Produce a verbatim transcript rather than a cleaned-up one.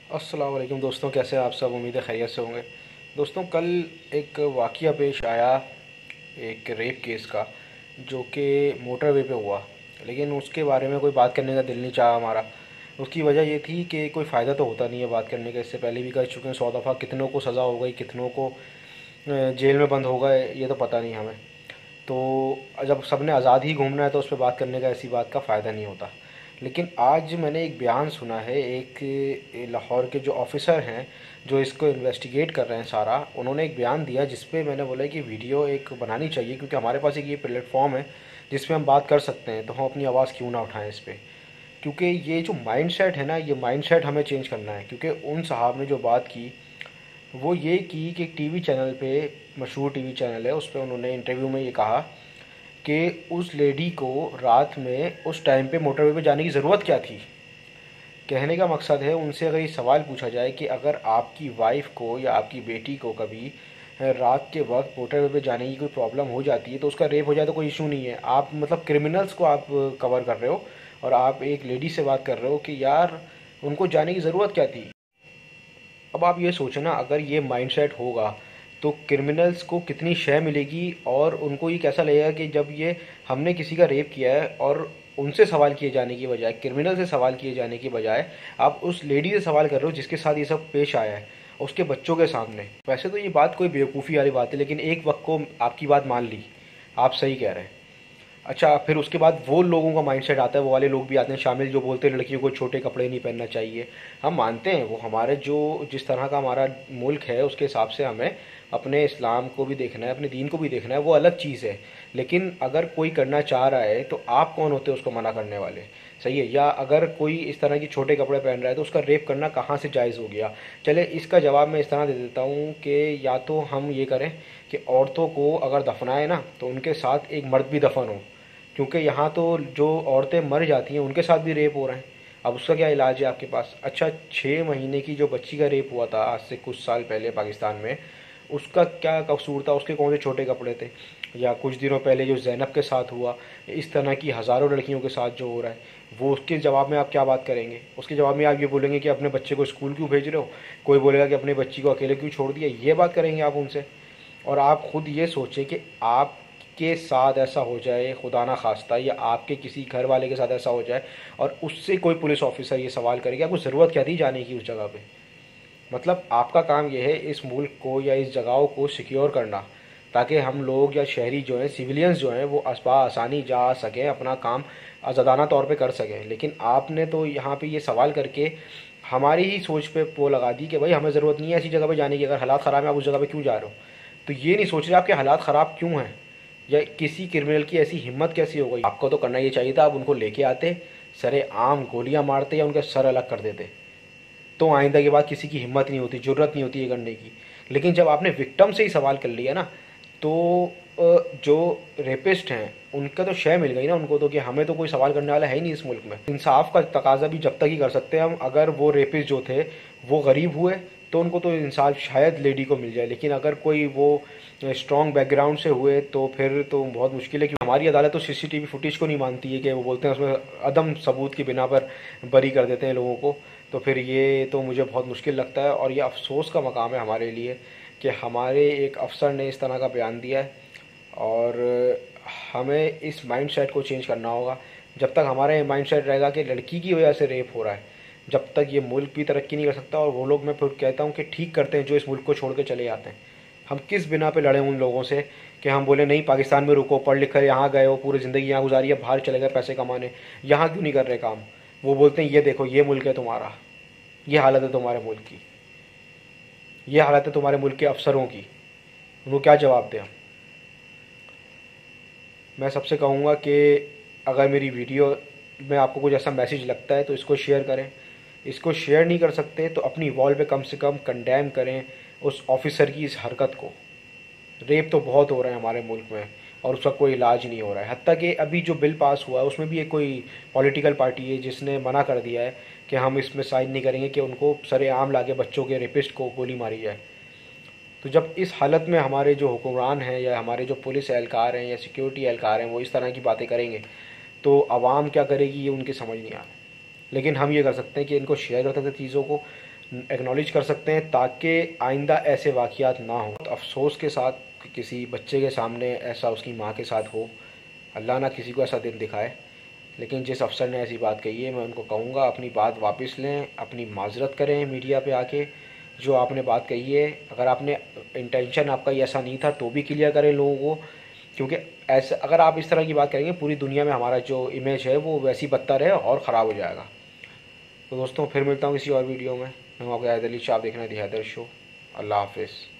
अस्सलाम वालेकुम दोस्तों, कैसे हैं आप सब। उम्मीद है खैरियत से होंगे। दोस्तों, कल एक वाक़या पेश आया एक रेप केस का, जो कि मोटरवे पे हुआ। लेकिन उसके बारे में कोई बात करने का दिल नहीं चाहा हमारा। उसकी वजह ये थी कि कोई फ़ायदा तो होता नहीं है बात करने का। इससे पहले भी कर चुके हैं सौ दफ़ा, कितनों को सज़ा हो गई, कितनों को अ, जेल में बंद हो गए, ये तो पता नहीं हमें। तो जब सबने आज़ाद ही घूमना है तो उस पर बात करने का ऐसी बात का फ़ायदा नहीं होता। लेकिन आज मैंने एक बयान सुना है, एक लाहौर के जो ऑफिसर हैं जो इसको इन्वेस्टिगेट कर रहे हैं सारा, उन्होंने एक बयान दिया जिस पे मैंने बोला कि वीडियो एक बनानी चाहिए, क्योंकि हमारे पास एक ये प्लेटफॉर्म है जिस पे हम बात कर सकते हैं, तो हम अपनी आवाज़ क्यों ना उठाएं इस पर। क्योंकि ये जो माइंडसेट है ना, ये माइंडसेट हमें चेंज करना है। क्योंकि उन साहब ने जो बात की वो ये की कि एक टीवी चैनल पे, मशहूर टीवी चैनल है, उस पर उन्होंने इंटरव्यू में ये कहा कि उस लेडी को रात में उस टाइम पे मोटरवे पे जाने की ज़रूरत क्या थी। कहने का मकसद है, उनसे अगर ये सवाल पूछा जाए कि अगर आपकी वाइफ को या आपकी बेटी को कभी रात के वक्त मोटरवे पे जाने की कोई प्रॉब्लम हो जाती है तो उसका रेप हो जाए तो कोई इशू नहीं है। आप मतलब क्रिमिनल्स को आप कवर कर रहे हो और आप एक लेडी से बात कर रहे हो कि यार उनको जाने की ज़रूरत क्या थी। अब आप ये सोचो ना, अगर ये माइंडसेट होगा तो क्रिमिनल्स को कितनी शय मिलेगी और उनको ये कैसा लगेगा कि जब ये हमने किसी का रेप किया है और उनसे सवाल किए जाने की बजाय, क्रिमिनल से सवाल किए जाने की बजाय आप उस लेडी से सवाल कर रहे हो जिसके साथ ये सब पेश आया है, उसके बच्चों के सामने। वैसे तो ये बात कोई बेवकूफ़ी वाली बात है, लेकिन एक वक्त को आपकी बात मान ली, आप सही कह रहे हैं। अच्छा, फिर उसके बाद वो लोगों का माइंडसेट आता है, वो वाले लोग भी आते हैं शामिल जो बोलते हैं लड़कियों को छोटे कपड़े नहीं पहनना चाहिए। हम मानते हैं वो हमारे जो जिस तरह का हमारा मुल्क है उसके हिसाब से हमें अपने इस्लाम को भी देखना है, अपने दीन को भी देखना है, वो अलग चीज़ है। लेकिन अगर कोई करना चाह रहा है तो आप कौन होते हैं उसको मना करने वाले। सही है। या अगर कोई इस तरह की छोटे कपड़े पहन रहा है तो उसका रेप करना कहाँ से जायज़ हो गया। चले, इसका जवाब मैं इस तरह दे देता हूँ कि या तो हम ये करें कि औरतों को अगर दफनाए ना तो उनके साथ एक मर्द भी दफन हो। क्योंकि यहाँ तो जो औरतें मर जाती हैं उनके साथ भी रेप हो रहे हैं। अब उसका क्या इलाज है आपके पास। अच्छा, छः महीने की जो बच्ची का रेप हुआ था आज से कुछ साल पहले पाकिस्तान में, उसका क्या कसूर था, उसके कौन से छोटे कपड़े थे। या कुछ दिनों पहले जो जैनब के साथ हुआ, इस तरह की हज़ारों लड़कियों के साथ जो हो रहा है, वो उसके जवाब में आप क्या बात करेंगे। उसके जवाब में आप ये बोलेंगे कि अपने बच्चे को स्कूल क्यों भेज रहे हो, कोई बोलेगा कि अपने बच्ची को अकेले क्यों छोड़ दिया, ये बात करेंगे आप उनसे। और आप खुद ये सोचें कि आपके साथ ऐसा हो जाए खुदा ना खास्ता, या आपके किसी घर वाले के साथ ऐसा हो जाए और उससे कोई पुलिस ऑफिसर ये सवाल करे कि आपको ज़रूरत क्या थी जाने की उस जगह पे। मतलब आपका काम यह है इस मुल्क को या इस जगहों को सिक्योर करना, ताकि हम लोग या शहरी जो हैं, सिविलियंस जो हैं, वो असबा आसानी जा सकें, अपना काम आज़ादाना तौर पे कर सकें। लेकिन आपने तो यहाँ पे ये सवाल करके हमारी ही सोच पे वो लगा दी कि भाई हमें ज़रूरत नहीं है ऐसी जगह पे जाने की, अगर हालात ख़राब है आप उस जगह पे क्यों जा रहे हो। तो ये नहीं सोच रहे आपके हालात ख़राब क्यों हैं, या किसी क्रिमिनल की ऐसी हिम्मत कैसी हो गई। आपको तो करना ये चाहिए था, आप उनको लेके आते, सरे आम गोलियां मारते या उनके सर अलग कर देते, तो आइंदा के बाद किसी की हिम्मत नहीं होती, जरूरत नहीं होती ये करने की। लेकिन जब आपने विक्टम से ही सवाल कर लिया ना, तो जो रेपिस्ट हैं उनका तो शय मिल गई ना उनको, तो कि हमें तो कोई सवाल करने वाला है ही नहीं इस मुल्क में। इंसाफ का तकाजा भी जब तक ही कर सकते हैं हम, अगर वो रेपिस्ट जो थे वो गरीब हुए तो उनको तो इंसाफ शायद लेडी को मिल जाए। लेकिन अगर कोई वो स्ट्रॉन्ग बैकग्राउंड से हुए तो फिर तो बहुत मुश्किल है। कि हमारी अदालत तो सीसीटीवी फुटेज को नहीं मानती है, कि वो बोलते हैं उसमें अदम सबूत की बिना पर बरी कर देते हैं लोगों को। तो फिर ये तो मुझे बहुत मुश्किल लगता है, और ये अफसोस का मकाम है हमारे लिए कि हमारे एक अफसर ने इस तरह का बयान दिया है। और हमें इस माइंडसेट को चेंज करना होगा। जब तक हमारा ये माइंडसेट रहेगा कि लड़की की वजह से रेप हो रहा है, जब तक ये मुल्क भी तरक्की नहीं कर सकता। और वो लोग, मैं फिर कहता हूँ कि ठीक करते हैं जो इस मुल्क को छोड़ के चले जाते हैं। हम किस बिना पे लड़े उन लोगों से कि हम बोले नहीं पाकिस्तान में रुको, पढ़ लिख कर यहाँ गए हो, पूरी ज़िंदगी यहाँ गुजारी है, बाहर चले गए पैसे कमाने, यहाँ क्यों नहीं कर रहे काम। वो बोलते हैं ये देखो ये मुल्क है तुम्हारा, ये हालत है तुम्हारे मुल्क की, ये हालत है तुम्हारे मुल्क के अफसरों की। उनको क्या जवाब दें हम। मैं सबसे कहूँगा कि अगर मेरी वीडियो में आपको कुछ ऐसा मैसेज लगता है तो इसको शेयर करें। इसको शेयर नहीं कर सकते तो अपनी वॉल पे कम से कम कंडेम करें उस ऑफिसर की इस हरकत को। रेप तो बहुत हो रहे हैं हमारे मुल्क में और उसका कोई इलाज नहीं हो रहा है। हत्ता कि अभी जो बिल पास हुआ है उसमें भी एक कोई पॉलिटिकल पार्टी है जिसने मना कर दिया है कि हम इसमें साइन नहीं करेंगे कि उनको सरेआम लाके बच्चों के रेपिस्ट को गोली मारी जाए। तो जब इस हालत में हमारे जो हुक्मरान हैं या हमारे जो पुलिस एहलकार हैं या सिक्योरिटी एहलकार हैं वो इस तरह की बातें करेंगे तो आवाम क्या करेगी ये उनकी समझ नहीं आ रहा। लेकिन हम ये कर सकते हैं कि इनको शेयर कर सकते हैं चीज़ों को। एक्नॉलेज कर सकते हैं, ताकि आइंदा ऐसे वाक़यात ना हो। तो अफसोस के साथ किसी बच्चे के सामने ऐसा उसकी माँ के साथ हो, अल्लाह ना किसी को ऐसा दिन दिखाए। लेकिन जिस अफसर ने ऐसी बात कही है, मैं उनको कहूँगा अपनी बात वापस लें, अपनी माजरत करें मीडिया पे आके। जो आपने बात कही है, अगर आपने इंटेंशन आपका ये ऐसा नहीं था तो भी क्लियर करें लोगों को, क्योंकि ऐसा अगर आप इस तरह की बात करेंगे पूरी दुनिया में हमारा जो इमेज है वो वैसी बदतर है और ख़राब हो जाएगा। तो दोस्तों फिर मिलता हूँ किसी और वीडियो में। मैं आपका हैदर अली शाह, आप देखना दी हैदर शो। अल्लाह हाफिज़।